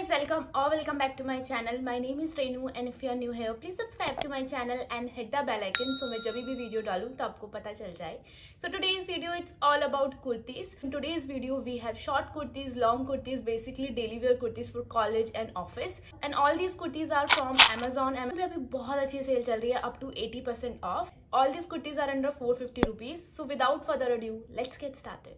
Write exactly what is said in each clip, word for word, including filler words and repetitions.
guys, welcome or welcome back to my channel. My name is Renu and if you are new here, please subscribe to my channel and hit the bell icon so मैं जब भी video डालूं तो आपको पता चल जाए. So today's video it's all about kurtis. In today's video we have short kurtis, long kurtis, basically daily wear kurtis for college and office. And all these kurtis are from Amazon. Amazon पे अभी बहुत अच्छी cell चल रही है, up to eighty percent off. All these kurtis are under four hundred fifty rupees. So without further ado, let's get started.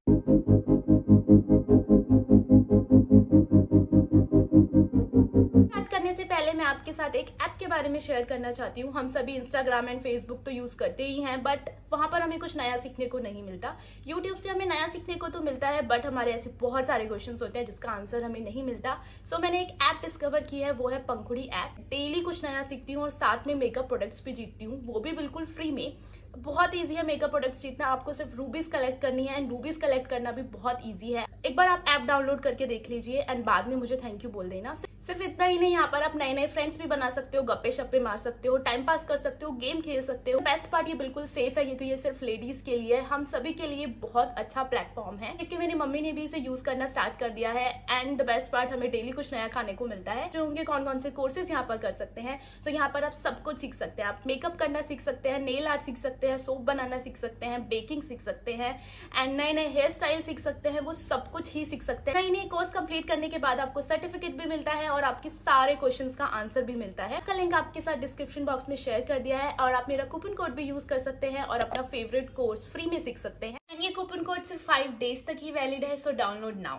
Start करने से पहले मैं आपके साथ एक ऐप के बारे में शेयर करना चाहती हूँ. हम सभी इंस्टाग्राम एंड फेसबुक तो यूज करते ही हैं, बट वहां पर हमें कुछ नया सीखने को नहीं मिलता. यूट्यूब से हमें नया सीखने को तो मिलता है, बट हमारे ऐसे बहुत सारे क्वेश्चंस होते हैं जिसका आंसर हमें नहीं मिलता. सो so, मैंने एक ऐप डिस्कवर की है, वो है पंखुड़ी ऐप. डेली कुछ नया सीखती हूँ और साथ में मेकअप प्रोडक्ट्स भी जीतती हूँ, वो भी बिल्कुल फ्री में. बहुत इजी है मेकअप प्रोडक्ट्स जीतना. आपको सिर्फ रूबीज कलेक्ट करनी है एंड रूबीज कलेक्ट करना भी बहुत इजी है. एक बार आप ऐप डाउनलोड करके देख लीजिए एंड बाद में मुझे थैंक यू बोल देना. सिर्फ इतना ही नहीं, यहाँ पर आप नए नए फ्रेंड्स भी बना सकते हो, गप्पे शप्पे मार सकते हो, टाइम पास कर सकते हो, गेम खेल सकते हो. बेस्ट पार्ट ये बिल्कुल सेफ है क्योंकि ये सिर्फ लेडीज के लिए है. हम सभी के लिए बहुत अच्छा प्लेटफॉर्म है क्योंकि मेरी मम्मी ने भी इसे यूज करना स्टार्ट कर दिया है. एंड द बेस्ट पार्ट, हमें डेली कुछ नया खाने को मिलता है. जो उनके कौन कौन से कोर्सेज यहाँ पर कर सकते हैं. तो यहाँ पर आप सब कुछ सीख सकते हैं. आप मेकअप करना सीख सकते हैं, नेल आर्ट सीख सकते हैं, सोप बनाना सीख सकते हैं, बेकिंग सीख सकते हैं एंड नए नए हेयर स्टाइल सीख सकते हैं. वो सब कुछ ही सीख सकते हैं. नई नई कोर्स कंप्लीट करने के बाद आपको सर्टिफिकेट भी मिलता है और आपके सारे क्वेश्चंस का आंसर भी मिलता है. का लिंक आपके साथ डिस्क्रिप्शन बॉक्स में शेयर कर दिया है और आप मेरा कूपन कोड भी यूज कर सकते हैं और अपना फेवरेट कोर्स फ्री में सीख सकते हैं. एंड ये कूपन कोड सिर्फ फाइव डेज तक ही वैलिड है, सो डाउनलोड नाउ.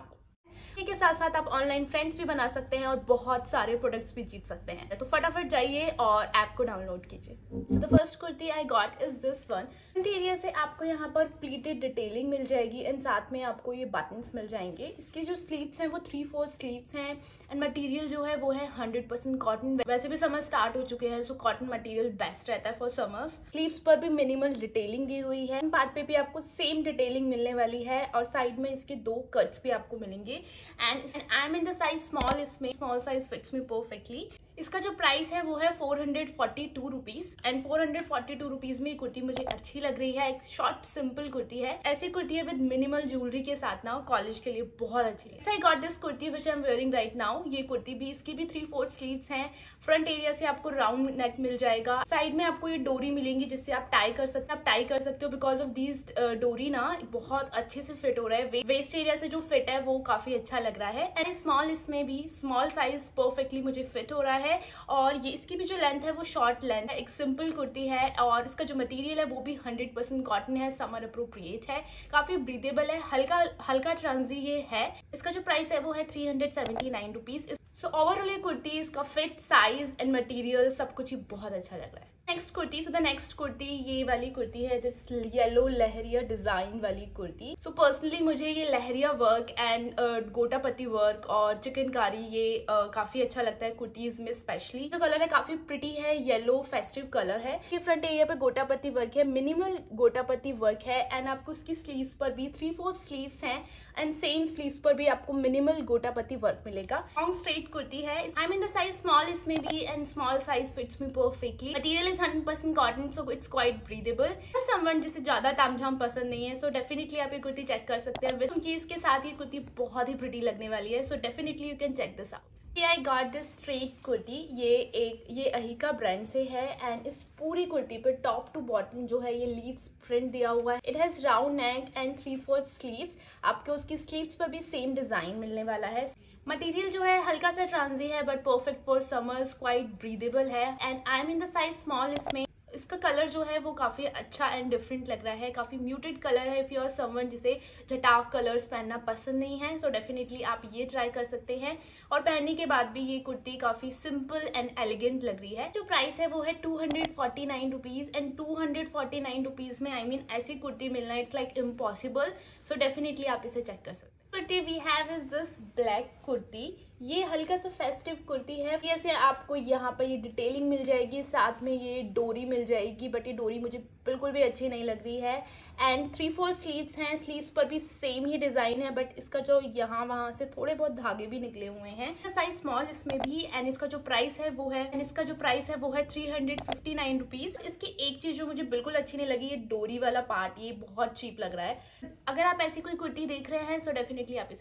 के साथ साथ आप ऑनलाइन फ्रेंड्स भी बना सकते हैं और बहुत सारे प्रोडक्ट्स भी जीत सकते हैं. तो फटाफट जाइए और ऐप को डाउनलोड कीजिए. So the first kurti I got is this one. Interior से आपको यहाँ पर प्लीटेड डिटेलिंग मिल जाएगी एंड साथ में आपको ये बटन्स मिल जाएंगे. इसके जो स्लीव्स हैं वो थ्री फोर स्लीव्स हैं एंड मटेरियल जो है वो है हंड्रेड परसेंट कॉटन. वैसे भी समर स्टार्ट हो चुके हैं, सो कॉटन मटेरियल बेस्ट रहता है फॉर समर्स. स्लीव्स पर भी मिनिमल डिटेलिंग दी हुई है. पार्ट पे भी आपको सेम डिटेलिंग मिलने वाली है और साइड में इसके दो कट्स भी आपको मिलेंगे. And I am in the size small. इसमें small size fits me perfectly. इसका जो प्राइस है वो है four hundred forty two rupees and four hundred forty two rupees में ये कुर्ती मुझे अच्छी लग रही है. एक शॉर्ट सिंपल कुर्ती है. ऐसी कुर्ती है विद मिनिमल ज्वेलरी के साथ ना कॉलेज के लिए बहुत अच्छी है. I got this kurti which I am wearing right now. ये कुर्ती भी, इसकी भी थ्री फोर्थ स्लीव्स हैं. फ्रंट एरिया से आपको राउंड नेक मिल जाएगा. साइड में आपको ये डोरी मिलेंगी जिससे आप टाई कर सकते हैं. आप टाई कर सकते हो बिकॉज ऑफ दीज डोरी ना बहुत अच्छे से फिट हो रहा है. वेस्ट एरिया से जो फिट है वो काफी अच्छा लग रहा है. एंड स्मॉल, इसमें भी स्मॉल साइज परफेक्टली मुझे फिट हो रहा है. और ये इसकी भी जो लेंथ है वो शॉर्ट लेंथ है. एक सिंपल कुर्ती है और इसका जो मटेरियल है वो भी हंड्रेड परसेंट कॉटन है. समर अप्रोप्रिएट है, काफी ब्रीदेबल है, हल्का हल्का ट्रांजी ये है. इसका जो प्राइस है वो है three hundred seventy nine rupees. So overall ये कुर्ती, इसका फिट, साइज एंड मटेरियल सब कुछ ही बहुत अच्छा लग रहा है. Next kurti. So the next kurti ये वाली कुर्ती है, दिस येलो लहरिया डिजाइन वाली कुर्ती. सो पर्सनली मुझे ये leheriya work and gotapatti work और चिकनकारी ये uh, काफी अच्छा लगता है कुर्तीज में. स्पेशली जो कलर है काफी प्रिटी है, येलो फेस्टिव कलर है. ये फ्रंट एरिया पे गोटापत्ती वर्क है, मिनिमल गोटापत्ती वर्क है. एंड आपको उसकी स्लीव्स पर भी थ्री फोर स्लीव्स हैं एंड सेम स्लीव्स पर भी आपको मिनिमल गोटापत्ती वर्क मिलेगा. लॉन्ग स्ट्रेट कुर्ती है. I mean the size small इसमें भी and small size fits me perfectly. Material hundred percent cotton, so it's quite breathable. For someone जिसे ज्यादा तामझाम पसंद नहीं है, सो डेफिनेटली आप ये कुर्ती चेक कर सकते हैं क्योंकि इसके साथ ये कुर्ती बहुत ही प्रिटी लगने वाली है. So definitely you can check this out. I got this straight kurti. ये एक ये अहिका ब्रांड से है एंड इस पूरी कुर्ती पे टॉप टू बॉटम जो है ये लीव्स प्रिंट दिया हुआ है. It has round neck and three fourth sleeves. आपको उसकी स्लीव्स पर भी सेम डिजाइन मिलने वाला है. मटेरियल जो है हल्का सा ट्रांजी है but perfect for summers, quite breathable है. And I am in the size small. इसमें इसका कलर जो है वो काफी अच्छा एंड डिफरेंट लग रहा है. काफी म्यूटेड कलर है. इफ यू आर समवन जिसे झटाक कलर्स पहनना पसंद नहीं है, सो डेफिनेटली आप ये ट्राई कर सकते हैं. और पहनने के बाद भी ये कुर्ती काफी सिंपल एंड एलिगेंट लग रही है. जो प्राइस है वो है two hundred forty nine rupees and two hundred forty nine rupees में आई I मीन mean, ऐसी कुर्ती मिलना it's like impossible. So definitely आप इसे चेक कर सकते हैं. Kurti we have is this black kurti. ये हल्का सा फेस्टिव कुर्ती है. जैसे आपको यहाँ पर ये डिटेलिंग मिल जाएगी, साथ में ये डोरी मिल जाएगी, बट ये डोरी मुझे बिल्कुल भी अच्छी नहीं लग रही है. एंड थ्री फोर स्लीव्स हैं. स्लीव्स पर भी सेम ही डिजाइन है बट इसका जो यहाँ वहां से थोड़े बहुत धागे भी निकले हुए हैं. साइज स्मॉल इसमें भी. एंड इसका जो प्राइस है वो है एंड इसका जो प्राइस है वो है three hundred fifty nine rupees. इसकी एक चीज जो मुझे बिल्कुल अच्छी नहीं लगी, ये डोरी वाला पार्ट, ये बहुत चीप लग रहा है. अगर आप ऐसी कोई कुर्ती देख रहे हैं सो डेफिनेटली आप इसे check.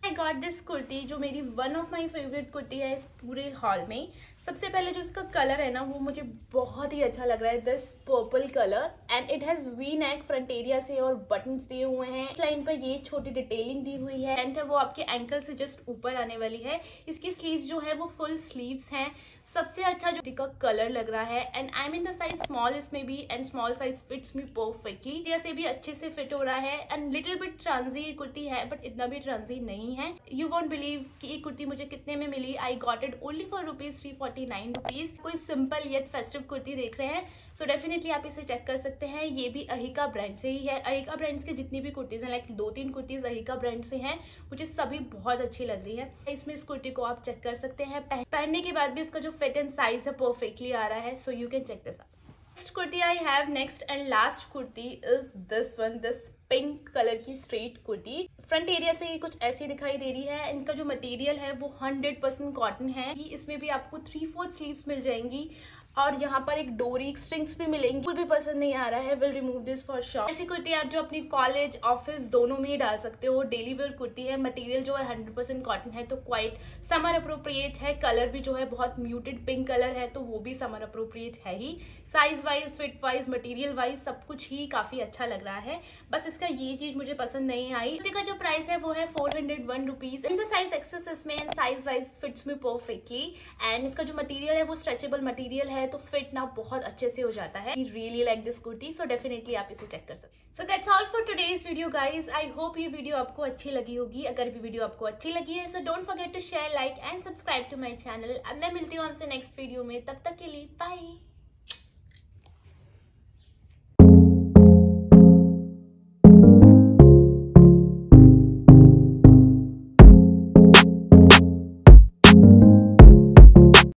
I got this kurti, जो मेरी one of my favourite kurti है इस पूरे हॉल में। सबसे पहले जो इसका कलर है ना, वो मुझे बहुत ही अच्छा लग रहा है, this purple colour, and it has V neck front area से और बटन्स दिए हुए हैं। इस लाइन पर ये छोटी डिटेलिंग दी हुई है, लेंथ है वो आपके एंकल से जस्ट ऊपर आने वाली है। इसकी स्लीव्स जो है वो फुल स्लीव्स हैं। सबसे अच्छा जो का कलर लग रहा है, and I mean the size small इसमें भी, and small size fits me perfectly. से भी अच्छे से फिट हो रहा है, एंड लिटिल बिट ट्रांजी ये कुर्ती है, बट इतना भी ट्रांजी नहीं है। यू वॉन्ट बिलीव कि ये कुर्ती मुझे कितने में मिली। I got it only for rupees three forty nine rupees. कोई सिंपल येट फेस्टिव कुर्ती देख रहे हैं, सो डेफिनेटली आप इसे चेक कर सकते हैं। ये भी अहिका ब्रांड से ही है। अहिका ब्रांड्स के जितनी भी कुर्तीज हैं, लाइक दो तीन कुर्तीज अहिका ब्रांड से हैं, मुझे सभी बहुत अच्छी लग रही है। इसमें इस कुर्ती को आप चेक कर सकते हैं। पहनने के बाद भी इसका जो फिट एंड साइज है परफेक्टली आ रहा है, so you can check this out. Next kurti I have next and last kurti is this one, this pink colour की स्ट्रेट कुर्ती। फ्रंट एरिया से ये कुछ ऐसी दिखाई दे रही है। इनका जो मटेरियल है वो हंड्रेड परसेंट कॉटन है। इसमें भी आपको थ्री फोर्थ स्लीव्स मिल जाएंगी, और यहाँ पर एक डोरी स्ट्रिंग्स भी मिलेंगी। बिल्कुल भी पसंद नहीं आ रहा है, will remove this for sure. ऐसी कुर्ती आप जो अपनी कॉलेज ऑफिस दोनों में ही डाल सकते हो। डेली वेयर कुर्ती है, मटेरियल जो है हंड्रेड परसेंट कॉटन है, तो क्वाइट समर अप्रोप्रिएट है। कलर भी जो है बहुत म्यूटेड पिंक कलर है, तो वो भी समर अप्रोप्रिएट है ही। Size wise, fit wise, material wise सब कुछ ही काफी अच्छा लग रहा है। बस इसका ये चीज मुझे पसंद नहीं आई। कुर्ती का जो प्राइस है वो है four hundred one rupees. In the size XS इसमें, एंड साइज वाइज फिट्स में परफेक्टली, एंड इसका जो मटेरियल है वो स्ट्रेचेबल मटेरियल है, तो फिट ना बहुत अच्छे से हो जाता है। Really like this kurti, so definitely आप इसे चेक कर सकते हैं। So that's all for today's video guys. I hope ये वीडियो आपको अच्छी लगी होगी। अगर भी वीडियो आपको अच्छी लगी है, so don't forget to share, like and subscribe to my channel. अब मैं मिलती हूँ आपसे नेक्स्ट वीडियो में, तब तक के लिए बाय।